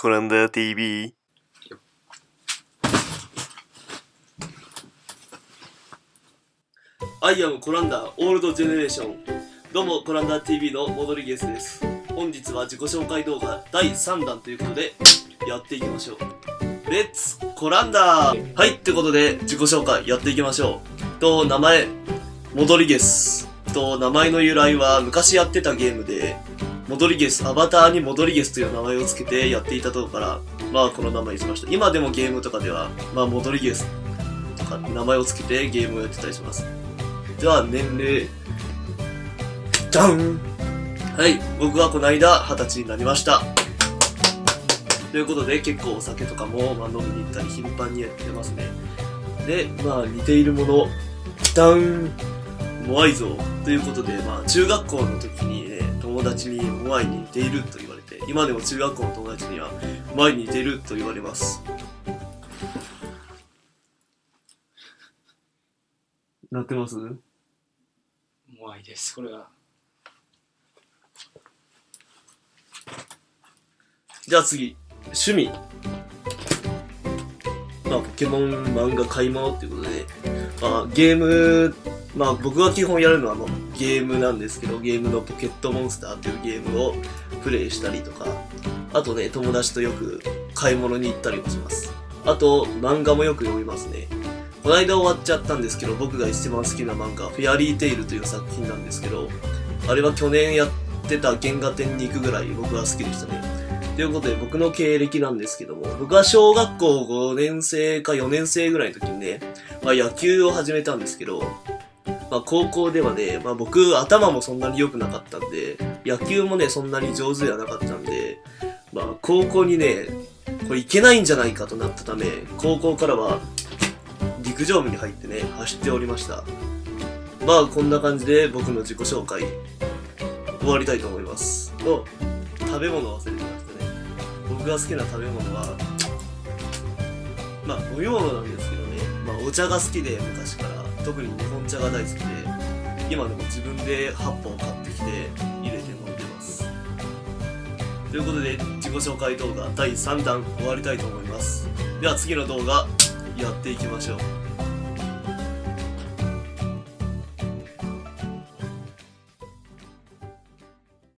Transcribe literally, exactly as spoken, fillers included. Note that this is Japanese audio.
コランダー ティーブイ。 アイアムコランダーオールドジェネレーション。どうもコランダー ティーブイ のモドリゲスです。本日は自己紹介動画だいさんだんということでやっていきましょう。レッツコランダー。はい、ってことで自己紹介やっていきましょう。と名前モドリゲスと、名前の由来は昔やってたゲームでモドリゲス、アバターにモドリゲスという名前を付けてやっていたところからまあこの名前にしました。今でもゲームとかではまあモドリゲスとか名前を付けてゲームをやってたりします。では年齢じゃん。はい、僕はこの間はたちになりました。ということで結構お酒とかも、まあ、飲みに行ったり頻繁にやってますね。で、まあ似ているものダンモアイ像ということで、まあ中学校の時にね、友達にモアイに似ていると言われて、今でも中学校の友達にはモアイに似ていると言われます。なってます？ モアイです、これは。 じゃあ次、趣味。まあポケモン漫画買い物っていうことで、まあゲーム、まあ僕が基本やるのはもうゲームなんですけど、ゲームのポケットモンスターっていうゲームをプレイしたりとか、あとね、友達とよく買い物に行ったりもします。あと、漫画もよく読みますね。この間終わっちゃったんですけど、僕が一番好きな漫画、フェアリーテイルという作品なんですけど、あれは去年やってた原画展に行くぐらい僕は好きでしたね。ということで僕の経歴なんですけども、僕は小学校ごねんせいかよねんせいぐらいの時にね、まあ野球を始めたんですけど、まあ高校ではね、まあ僕頭もそんなに良くなかったんで、野球もね、そんなに上手ではなかったんで、まあ高校にね、これいけないんじゃないかとなったため、高校からは陸上部に入ってね、走っておりました。まあこんな感じで僕の自己紹介、終わりたいと思います。と、食べ物忘れてましたね。僕が好きな食べ物は、まあ飲み物なんですけどね、まあお茶が好きで昔から、特に日本茶が大好きで、今でも自分ではっぽん買ってきて入れて飲んでます。ということで自己紹介動画だいさんだん終わりたいと思います。では次の動画やっていきましょう。